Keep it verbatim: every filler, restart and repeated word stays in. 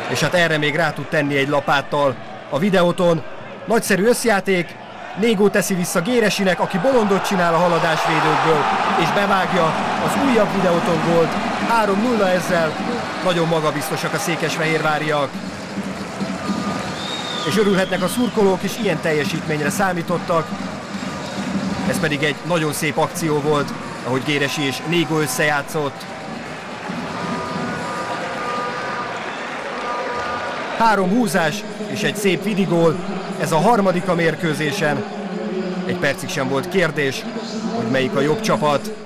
És hát erre még rá tud tenni egy lapáttal a videóton. Nagyszerű összjáték, Négó teszi vissza Géresinek, aki bolondot csinál a haladásvédőkből, és bevágja az újabb videóton gólt. három nulla ezzel, nagyon magabiztosak a székesfehérváriak. És örülhetnek a szurkolók is, ilyen teljesítményre számítottak. Ez pedig egy nagyon szép akció volt, ahogy Géresi és Négó összejátszott. Három húzás és egy szép vidigól, ez a harmadik a mérkőzésen. Egy percig sem volt kérdés, hogy melyik a jobb csapat.